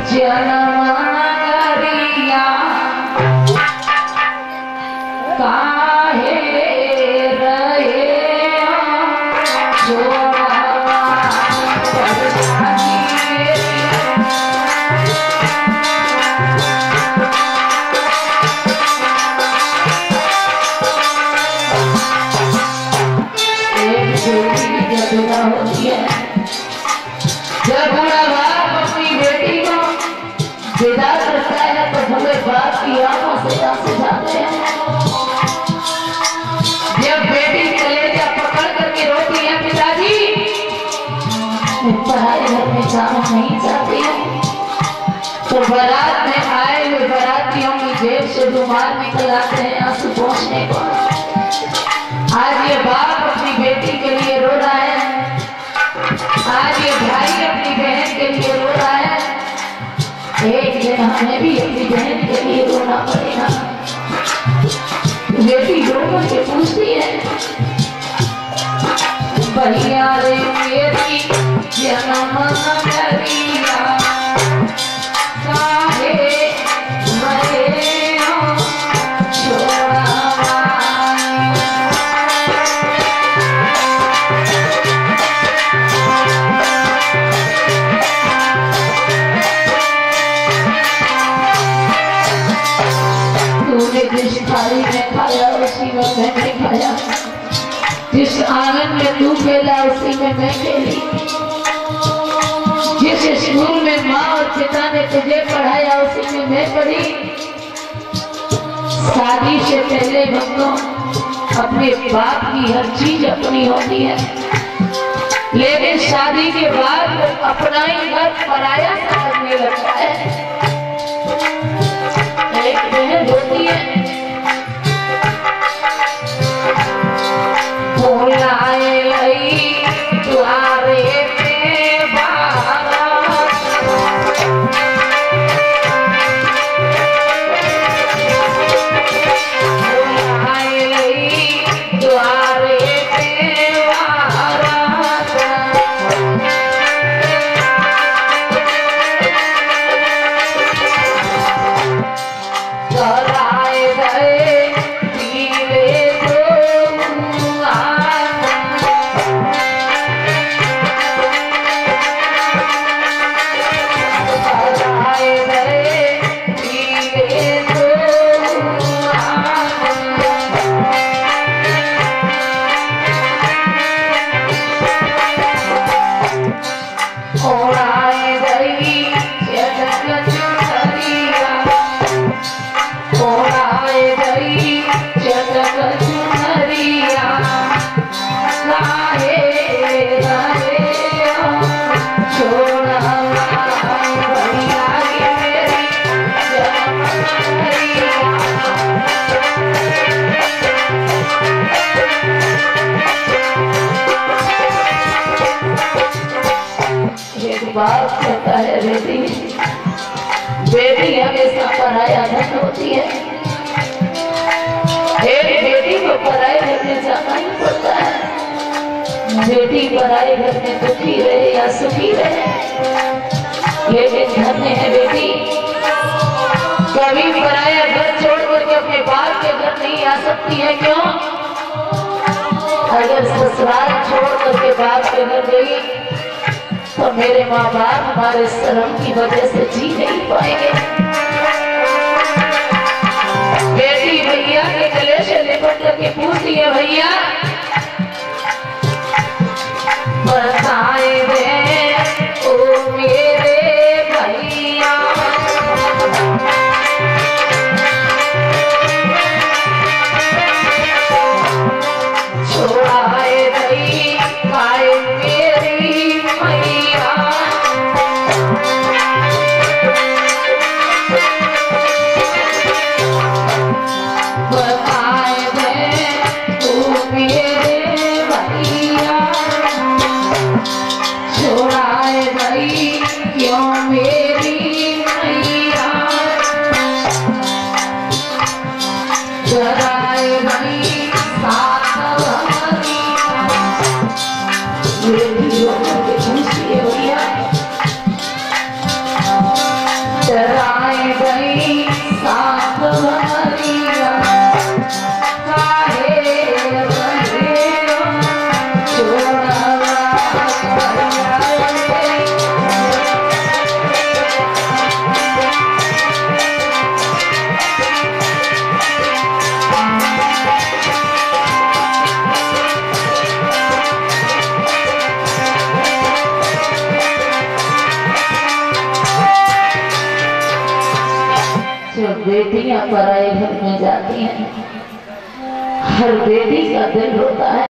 जनमरिया काहे रहे होती है जब बूढ़ा बाप अपनी बेटी को विदा करता है तो बूढ़े बाप की आंखों से आंसू जाते हैं। जब बेटी कलेजा पकड़ करके रोती है पिताजी मैं पढ़ाई घर में जाना नहीं चाहती हूँ, तो बारात में आए हुए बारातियों की जेब से रुमाल निकल आते हैं आंसू पोंछने को। आज ये बाप अपनी बेटी के लिए रो रहा है, आज ये भाई अपनी बहन के लिए रो रहा है, एक दिन हमें भी अपनी बहन के लिए रोना पड़ेगा। बेटी रो करके पूछती है भैया रे मेरी जनमरिया काहे रहे छोड़ा। जिस थाली में खाया उसी में मैंने खाया, जिस आंगन में तू खेला उसी में मैं खेली, जिस स्कूल में माँ और पिता ने तुझे पढ़ाया उसी में मैं पढ़ी। शादी से पहले बंदों अपने बाप की हर चीज अपनी होती है, लेकिन शादी के बाद अपना ही घर पराया समझने लगता है। एक बहन होती है बुलाए लई द्वारे पे बुलाए लई द्वारे पे कराए गए पीले दो कराए गए पीले दो ओढ़ाए गई जगत चुनरिया, ओढ़ाए गई जगत चुनरिया काहे रहे छोड़ा। भैया रे मेरी जनमरिया एक बाप कहता है बेटी हमेशा पराया धन होती है, एक बेटी को पराए घर में जाना ही पड़ता है। बेटी पराए घर में दुखी रहे या सुखी रहे, लेकिन धन्य है बेटी कभी पराया घर छोड़ करके अपने बाप के घर नहीं आ सकती है। क्यों? अगर ससुराल छोड़ करके बाप के घर गई तो मेरे माँ बाप हमारे शर्म की वजह से जी नहीं पाएंगे। बेटी भैया के गले से लिपट करके पूछती है भैया बताए दे ओ मेरे भैया छोड़ाए गई खाए मेरी मैया बताए दे ओ मेरे भैया छोड़ाए गई क्यों मेरी मैया जराए गई साथ बेटियां पराए घर में जाती हैं, हर बेटी का दिल रोता है।